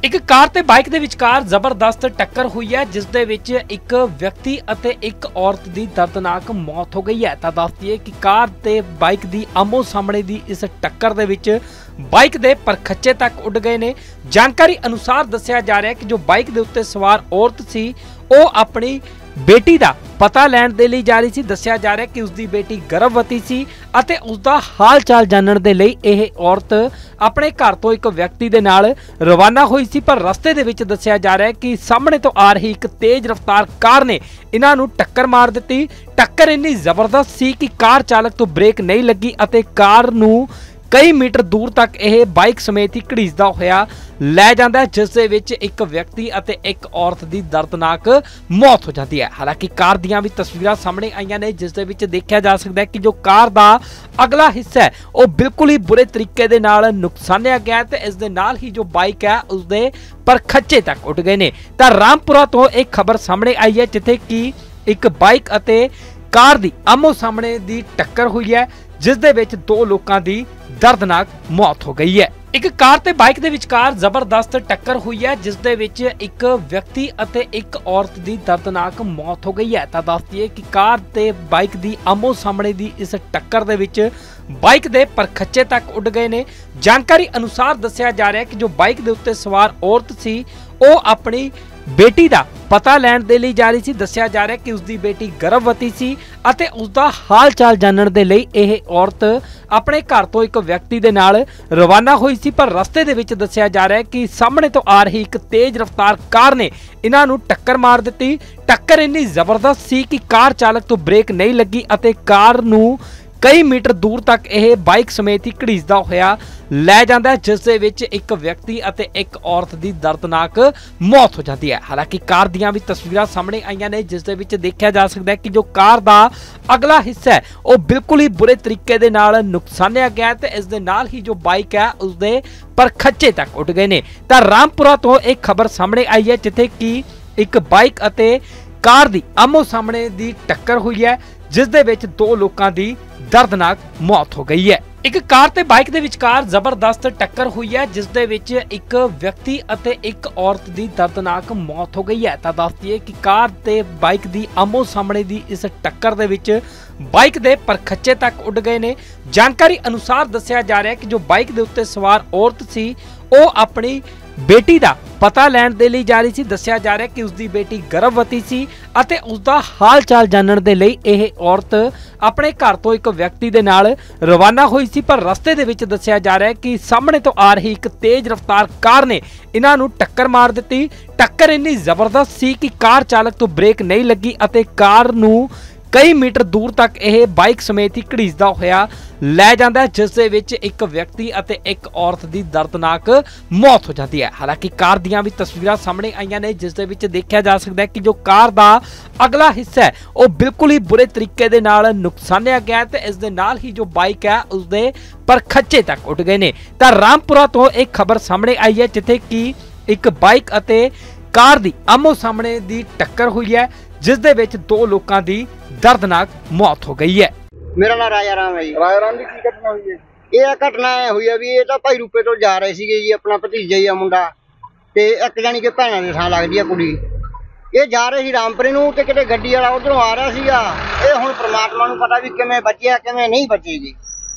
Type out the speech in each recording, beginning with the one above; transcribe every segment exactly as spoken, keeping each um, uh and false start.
एक कार ते बाइक दे विचकार जबरदस्त टक्कर हुई है, जिस दे विच एक व्यक्ति अते एक औरत दी दर्दनाक मौत हो गई है। तां दस दईए कि कार ते बाइक दी आमो सामने दी इस टक्कर दे विच बाइक दे परखच्चे तक उड़ गए ने। जानकारी अनुसार दस्सिया जा रहा है कि जो बाइक दे उत्ते सवार औरत सी वो अपनी बेटी दा पता लैण दे लई जा रही सी। दस्सिया जा रहा है कि उसकी बेटी गर्भवती सी अते उसका हाल चाल जानण दे लई यह औरत अपने घर तो एक व्यक्ति दे नाल रवाना हुई सी, पर रस्ते दे विच दस्सिया जा रहा है कि सामने तो आ रही एक तेज रफ्तार कार ने इन्हां नूं टक्कर मार दित्ती। टक्कर इन्नी जबरदस्त सी कि कार चालक तो ब्रेक नहीं लगी अते कार नूं कई मीटर दूर तक यह बाइक समेत ही घड़ीसदा होया लै जांदा है, जिस दे विच एक व्यक्ति अते एक औरत दी दर्दनाक मौत हो जाती है। हालांकि कार दियां भी तस्वीरां सामने आईयां ने, जिस दे विच देखिया जा सकदा है कि जो कार दा अगला हिस्सा है वो बिल्कुल ही बुरे तरीके दे नाल नुकसानिया गया ते इस दे नाल ही जो बाइक है उसदे परखच्चे तक उठ गए ने। तां रामपुरा तो एक खबर सामने आई है, जिथे कि एक बाइक अते कार दी आमो सामने दी टक्कर हुई है, जिस दे विच दो लोकां दी दर्दनाक मौत हो गई है। एक कार ते बाइक दे विचकार जबरदस्त टक्कर हुई है, जिस दे विच एक व्यक्ति अते एक औरत दी दर्दनाक मौत हो गई है। तां दस दईए कि कार ते बाइक दी आमो सामने दी इस टक्कर दे विच बाइक दे परखच्चे तक उड़ गए ने। जानकारी अनुसार दस्सिया जा रहा है कि जो बाइक दे उत्ते सवार औरत सी वो अपनी बेटी दा पता लैण दे लई जा रही सी। दस्सिया जा रहा है कि उसकी बेटी गर्भवती सी अते उसका हाल चाल जानण दे लई यह औरत अपने घर तो एक व्यक्ति दे नाल रवाना हुई सी, पर रस्ते दे विच दस्सिया जा रहा है कि सामने तो आ रही एक तेज रफ्तार कार ने इन्हां नूं टक्कर मार दित्ती। टक्कर इन्नी जबरदस्त सी कि कार चालक तो ब्रेक नहीं लगी अते कार नूं कई मीटर दूर तक यह बाइक समेत ही घड़ीसदा होया लै जांदा है, जिस दे विच एक व्यक्ति अते एक औरत दी दर्दनाक मौत हो जाती है। हालांकि कार दियां भी तस्वीरां सामने आईयां ने, जिस दे विच देखिया जा सकदा है कि जो कार दा अगला हिस्सा है वो बिल्कुल ही बुरे तरीके दे नाल नुकसानिया गया ते इस दे नाल ही जो बाइक है उसदे परखच्चे तक उठ गए ने। तां रामपुरा तो एक खबर सामने आई है, जिथे कि एक बाइक अते कार दी आमो सामने दी टक्कर हुई है, जिस दे विच दो लोकां दी दर्दनाक मौत हो गई है। एक कार ते बाइक दे विचकार जबरदस्त टक्कर हुई है, जिस दे विच एक व्यक्ति अते एक औरत दी दर्दनाक मौत हो गई है। तां दस दईए कि कार ते बाइक दी आमो सामने दी इस टक्कर दे विच बाइक दे परखच्चे तक उड़ गए ने। जानकारी अनुसार दस्सिया जा रहा है कि जो बाइक दे उत्ते सवार औरत सी वो अपनी बेटी दा पता लैण दे लई जा रही सी। दस्सिया जा रहा है कि उसकी बेटी गर्भवती सी अते उसका हाल चाल जानण दे लई यह औरत अपने घर तो एक व्यक्ति दे नाल रवाना हुई सी, पर रस्ते दे विच दस्सिया जा रहा है कि सामने तो आ रही एक तेज रफ्तार कार ने इन्हां नूं टक्कर मार दित्ती। टक्कर इन्नी जबरदस्त सी कि कार चालक तो ब्रेक नहीं लगी अते कार नूं कई मीटर दूर तक यह बाइक समेत ही घड़ीसदा होया लै जांदा है, जिस दे विच एक व्यक्ति अते एक औरत दी दर्दनाक मौत हो जाती है। हालांकि कार दियां भी तस्वीरां सामने आईयां ने, जिस दे विच देखिया जा सकदा है कि जो कार दा अगला हिस्सा है वो बिल्कुल ही बुरे तरीके दे नाल नुकसानिया गया ते इस दे नाल ही जो बाइक है उसदे परखच्चे तक उठ गए ने। तां रामपुरा तो एक खबर सामने आई है, जिथे कि एक बाइक अते कार दी आमो सामने दी टक्कर हुई है, जिस दे विच दो लोकां दी दर्दनाक मौत हो गई है। मेरा नाम राजा राम है जी। राजा राम जी की घटना हुई है? ਇਹ ਘਟਨਾ ਐ ਹੋਈ ਆ ਵੀ ਇਹ ਤਾਂ ਭਾਈ ਰੂਪੇ ਤੋਂ ਜਾ ਰਹੇ ਸੀਗੇ ਜੀ, ਆਪਣਾ ਭਤੀਜਾ ਹੀ ਆ ਮੁੰਡਾ ਤੇ ਇੱਕ ਜਾਨੀ ਕਿ ਭੈਣਾਂ ਦੇ ਥਾਂ ਲੱਗਦੀ ਆ ਕੁੜੀ। ਇਹ ਜਾ ਰਹੇ ਸੀ ਰਾਮਪੁਰੇ ਨੂੰ ਤੇ ਕਿਤੇ ਗੱਡੀ ਵਾਲਾ ਉਧਰੋਂ ਆ ਰਿਹਾ ਸੀਗਾ। ਇਹ ਹੁਣ ਪ੍ਰਮਾਤਮਾ ਨੂੰ ਪਤਾ ਵੀ ਕਿਵੇਂ ਬਚਿਆ ਕਿਵੇਂ ਨਹੀਂ ਬਚੇਗੀ।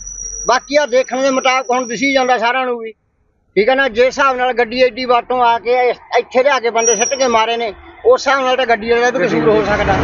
ਬਾਕੀ ਆ ਦੇਖਣ ਦੇ ਮੁਤਾਬਕ ਹੁਣ ਦਿਸੀ ਜਾਂਦਾ ਸਾਰਿਆਂ ਨੂੰ ਵੀ, ਠੀਕ ਹੈ ਨਾ। ਜਿਸ ਹਿਸਾਬ ਨਾਲ ਗੱਡੀ ਐਡੀ ਬਾਟੋਂ ਆ ਕੇ ਇੱਥੇ ਲਿਆ ਕੇ ਬੰਦੇ ਸਿੱਟ ਕੇ ਮਾਰੇ ਨੇ, ਉਸ ਹਿਸਾਬ ਨਾਲ ਤਾਂ ਗੱਡੀ ਵਾਲੇ ਦਾ ਵੀ ਕਸੂਰ ਹੋ ਸਕਦਾ,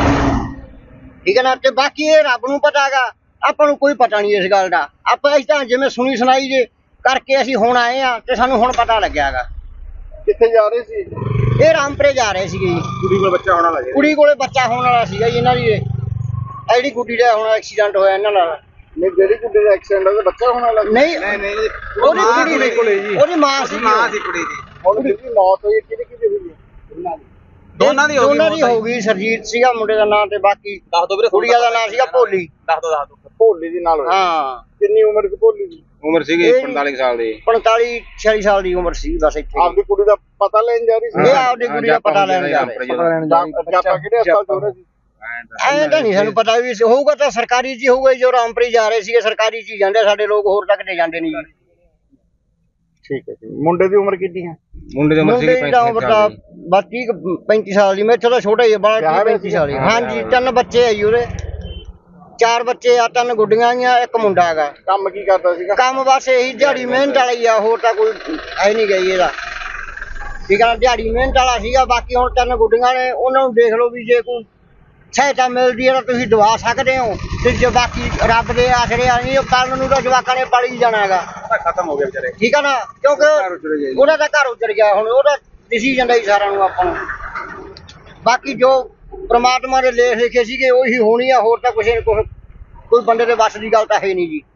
ਠੀਕ ਹੈ ਨਾ। ਤੇ ਬਾਕੀ ਇਹ ਰੱਬ ਨੂੰ ਪਤਾ ਹੈਗਾ, ਆਪਾਂ ਨੂੰ ਕੋਈ ਪਤਾ ਨਹੀਂ ਇਸ ਗੱਲ ਦਾ। ਆਪਾਂ ਇਸ ਤਾਂ ਜਿਵੇਂ ਸੁਣੀ ਸੁਣਾਈ ਜੇ ਕਰਕੇ ਅਸੀਂ ਹੁਣ ਆਏ ਆ ਤੇ ਸਾਨੂੰ ਹੁਣ ਪਤਾ ਲੱਗਿਆ ਹੈਗਾ। ਕਿੱਥੇ ਜਾ ਰਹੇ ਸੀ? ਇਹ ਰਾਮਪੁਰੇ ਜਾ ਰਹੇ ਸੀਗੇ ਜੀ। ਕੁੜੀ ਕੋਲ ਬੱਚਾ ਹੋਣ ਵਾਲਾ ਸੀ? ਕੁੜੀ ਕੋਲੇ ਬੱਚਾ ਹੋਣ ਵਾਲਾ ਸੀਗਾ ਜੀ ਇਹਨਾਂ ਦੀ। ਜਿਹੜੀ ਕੁੜੀ ਦਾ ਹੁਣ ਐਕਸੀਡੈਂਟ ਹੋਇਆ ਇਹਨਾਂ ਨਾਲ। ਨਹੀਂ, ਜਿਹੜੀ ਕੁੜੀ ਦਾ ਐਕਸੀਡੈਂਟ ਹੋਇਆ ਬੱਚਾ ਹੋਣ ਵਾਲਾ? ਨਹੀਂ ਨਹੀਂ ਨਹੀਂ, ਉਹਦੀ ਕੁੜੀ ਕੋਲੇ ਜੀ, ਉਹਦੀ ਮਾਂ ਸੀ। ਮਾਂ ਸੀ ਕੁੜੀ ਦੀ। ਹੁਣ ਜਿਹਦੀ ਮੌਤ ਹੋਈ ਕਿਹਦੀ ਕਿਹਦੀ ਹੋਈ ਹੈ? ਉਹਨਾਂ ਦੀ ਦੋਨਾਂ ਦੀ ਦੋਨਾਂ ਦੀ ਹੋ ਗਈ। ਸਰਜੀਤ ਸੀਗਾ ਮੁੰਡੇ ਦਾ ਨਾਂ ਤੇ ਬਾਕੀ ਦੱਸ ਦੋ ਵੀਰੇ। ਕੁੜੀਆਂ ਦਾ ਨਾਂ ਸੀਗਾ ਭੋਲੀ। ਦੱਸ ਦੋ ਦੱਸ ਦੋ। ਭੋਲੀ ਦੀ ਨਾਲ ਹੋਇਆ? ਹਾਂ। ਕਿੰਨੀ ਉਮਰ ਸੀ ਭੋਲੀ ਦੀ? ਉਮਰ ਸੀਗੀ ਪੰਤਾਲੀ ਸਾਲ ਦੀ। ਪੰਤਾਲੀ ਛਿਆਲੀ ਸਾਲ ਦੀ ਉਮਰ ਸੀ ਬਸ। ਇੱਥੇ ਆਪਦੀ ਕੁੜੀ ਦਾ ਪਤਾ ਲੈਣ ਜਾ ਰਹੀ ਸੀ? ਇਹ ਆਪਦੀ ਕੁੜੀ ਦਾ ਪਤਾ ਲੈਣ ਜਾ ਰਹੀ ਸੀ। ਆਪਾਂ ਕਿਹੜੇ ਹਸਪਤਾਲ ਤੋਂ ਰਹੇ ਸੀ? ਐਂ ਤਾਂ ਨਹੀਂ ਸਾਨੂੰ ਪਤਾ ਵੀ ਹੋਊਗਾ ਤਾਂ ਸਰਕਾਰੀ ਚ ਹੋਊਗਾ। ਜੋ ਰਾਮਪੁਰੀ ਜਾ ਰਹੇ ਸੀਗੇ ਸਰਕਾਰੀ ਚ ਜਾਂਦੇ ਸਾਡੇ ਲੋਕ, ਹੋਰ ਤੱਕ ਤੇ ਜਾਂਦੇ ਨਹੀਂ। ਠੀਕ ਹੈ ਜੀ। ਮੁੰਡੇ ਦੀ ਉਮਰ ਕਿੰਨੀ ਹੈ? ਮੁੰਡੇ ਦੀ ਉਮਰ ਸੀ ਮੁੰਡੇ ਦਾ ਉਮਰ ਤਾਂ ਬਸ ਤੀਹ ਕੁ ਪੈਂਤੀ ਸਾਲ ਦੀ, ਮੇਰੇ ਤੋਂ ਛੋਟਾ ਹੀ ਹੈ ਬੜਾ, ਤੀਹ ਪੈਂਤੀ ਸਾਲ ਦੀ। ਹਾਂਜੀ ਤਿੰਨ ਬੱਚੇ ਆ ਜੀ ਉਹਦੇ, ਚਾਰ ਬੱਚੇ ਆ, ਤਿੰਨ ਗੁੱਡੀਆਂ ਗੀਆਂ, ਇੱਕ ਮੁੰਡਾ ਹੈਗਾ। ਕੰਮ ਕੀ ਕਰਦਾ ਸੀਗਾ? ਕੰਮ ਬਸ ਇਹੀ ਦਿਹਾੜੀ ਮਿਹਨਤ ਵਾਲਾ ਹੀ ਆ, ਹੋਰ ਤਾਂ ਕੋਈ ਹੈ ਨਹੀਂ ਗਈ ਇਹਦਾ। ਠੀਕ ਆ, ਦਿਹਾੜੀ ਮਿਹਨਤ ਵਾਲਾ ਸੀਗਾ। ਬਾਕੀ ਹੁਣ ਤਿੰਨ ਗੁੱਡੀਆਂ ਨੇ, ਉਹਨਾਂ ਨੂੰ ਦੇਖ ਲਓ ਵੀ ਜੇ ਕੋਈ ਸਹਾਇਤਾ ਮਿਲਦੀ ਹੈ ਤਾਂ ਤੁਸੀਂ ਦਵਾ ਸਕਦੇ ਹੋ, ਤੇ ਜੇ ਬਾਕੀ ਰੱਬ ਦੇ ਆਸਰੇ ਆ ਨਹੀਂ, ਉਹ ਕੱਲ ਨੂੰ ਤਾਂ ਜਵਾਕਾਂ ਨੇ ਪੜ ਹੀ ਜਾਣਾ ਹੈਗਾ। ਖਤਮ ਹੋ ਗਿਆ ਵਿਚਾਰੇ। ਠੀਕ ਆ ਨਾ, ਕਿਉਂਕਿ ਉਹਦਾ ਤਾਂ ਘਰ ਉੱਜੜ ਗਿਆ, ਹੁਣ ਉਹਦਾ ਦਿਸੀ ਜਾਂਦਾ ਹੀ ਸਾਰਿਆਂ ਨੂੰ ਆਪਾਂ ਨੂੰ। ਬਾਕੀ ਜੋ ਪ੍ਰਮਾਤਮਾ ਦੇ ਲੇਖ ਲਿਖੇ ਸੀਗੇ ਉਹੀ ਹੋਣੀ ਆ, ਹੋਰ ਤਾਂ ਕੁਛ ਕੁਛ ਕੋਈ ਬੰਦੇ ਦੇ ਵੱਸ ਦੀ ਗੱਲ ਤਾਂ ਹੈ ਨਹੀਂ ਜੀ।